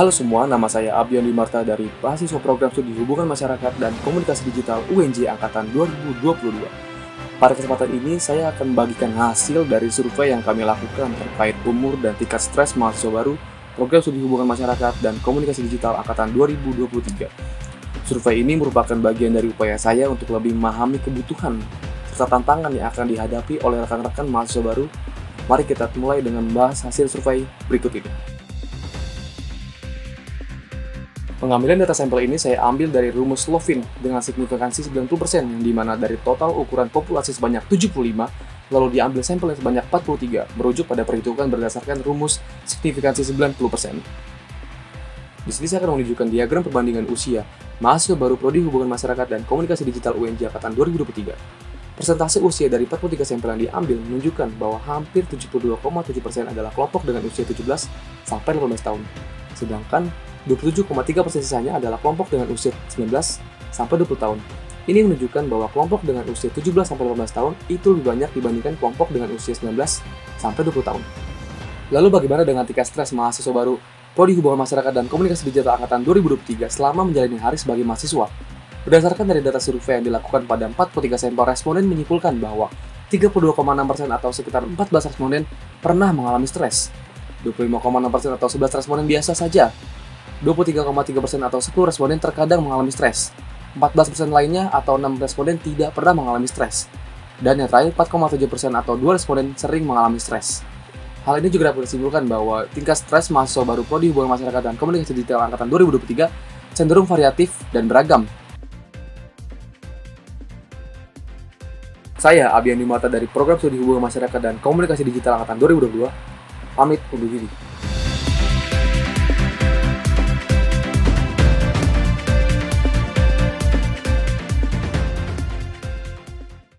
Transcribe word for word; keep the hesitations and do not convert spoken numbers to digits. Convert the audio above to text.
Halo semua, nama saya Abdion Dimarta dari mahasiswa program studi Hubungan Masyarakat dan Komunikasi Digital U N J Angkatan dua ribu dua puluh dua. Pada kesempatan ini, saya akan membagikan hasil dari survei yang kami lakukan terkait umur dan tingkat stres mahasiswa baru program studi Hubungan Masyarakat dan Komunikasi Digital Angkatan dua ribu dua puluh tiga. Survei ini merupakan bagian dari upaya saya untuk lebih memahami kebutuhan serta tantangan yang akan dihadapi oleh rekan-rekan mahasiswa baru. Mari kita mulai dengan membahas hasil survei berikut ini. Pengambilan data sampel ini saya ambil dari rumus Lovin dengan signifikansi sembilan puluh persen, yang dimana dari total ukuran populasi sebanyak tujuh puluh lima, lalu diambil sampel yang sebanyak empat puluh tiga, merujuk pada perhitungan berdasarkan rumus signifikansi sembilan puluh persen. Di sini saya akan menunjukkan diagram perbandingan usia mahasiswa baru Prodi Hubungan Masyarakat dan Komunikasi Digital U N J Angkatan dua ribu dua puluh tiga. Persentase usia dari empat puluh tiga sampel yang diambil menunjukkan bahwa hampir tujuh puluh dua koma tujuh persen adalah kelompok dengan usia tujuh belas sampai delapan belas tahun. Sedangkan dua puluh tujuh koma tiga persen sisanya adalah kelompok dengan usia sembilan belas sampai dua puluh tahun. Ini menunjukkan bahwa kelompok dengan usia tujuh belas sampai delapan belas tahun itu lebih banyak dibandingkan kelompok dengan usia sembilan belas sampai dua puluh tahun. Lalu bagaimana dengan tingkat stres mahasiswa baru Prodi Hubungan Masyarakat dan Komunikasi Digital Angkatan dua ribu dua puluh tiga selama menjalani hari sebagai mahasiswa? Berdasarkan dari data survei yang dilakukan pada empat puluh tiga sampel responden menyimpulkan bahwa tiga puluh dua koma enam persen atau sekitar empat belas responden pernah mengalami stres, dua puluh lima koma enam persen atau sebelas responden biasa saja, dua puluh tiga koma tiga persen atau sepuluh responden terkadang mengalami stres, empat belas persen lainnya atau enam responden tidak pernah mengalami stres, dan yang terakhir empat koma tujuh persen atau dua responden sering mengalami stres. Hal ini juga dapat disimpulkan bahwa tingkat stres mahasiswa baru Prodi Hubungan Masyarakat dan Komunikasi Digital Angkatan dua ribu dua puluh tiga cenderung variatif dan beragam. Saya, Abdion Dimarta dari Program Studi Hubungan Masyarakat dan Komunikasi Digital Angkatan dua ribu dua puluh dua, pamit undur diri.